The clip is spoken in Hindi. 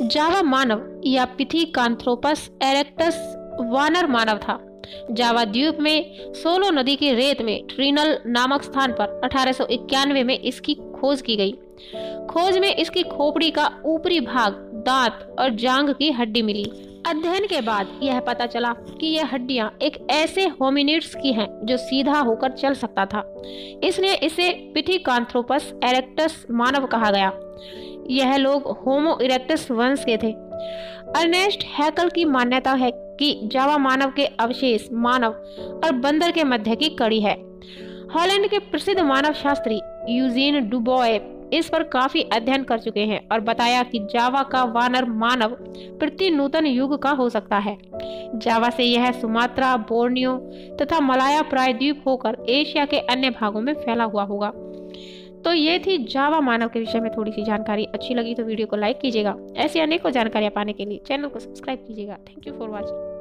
जावा मानव या पिथिकांथ्रोपस एरेक्टस वानर मानव था। जावा द्वीप में सोलो नदी की रेत में ट्रिनल नामक स्थान पर 1891 में इसकी खोज की गई। खोज में इसकी खोपड़ी का ऊपरी भाग, दांत और जांघ की हड्डी मिली। अध्ययन के बाद यह पता चला कि यह हड्डियां एक ऐसे होमिनिड्स की हैं जो सीधा होकर चल सकता था, इसलिए इसे पिथिकांथ्रोपस एरेक्टस मानव कहा गया। यह लोग होमो इरेक्टस वंश के थे। अर्नेस्ट हैकल की मान्यता है कि जावा मानव के अवशेष मानव और बंदर के मध्य की कड़ी है। हॉलैंड के प्रसिद्ध मानव शास्त्री यूजीन डुबोए इस पर काफी अध्ययन कर चुके हैं और बताया कि जावा का वानर मानव प्रति नूतन युग का हो सकता है। जावा से यह सुमात्रा, बोर्नियो तथा मलाया प्रायद्वीप होकर एशिया के अन्य भागों में फैला हुआ होगा। तो ये थी जावा मानव के विषय में थोड़ी सी जानकारी। अच्छी लगी तो वीडियो को लाइक कीजिएगा। ऐसी अनेकों जानकारियां पाने के लिए चैनल को सब्सक्राइब कीजिएगा। Thank you for watching.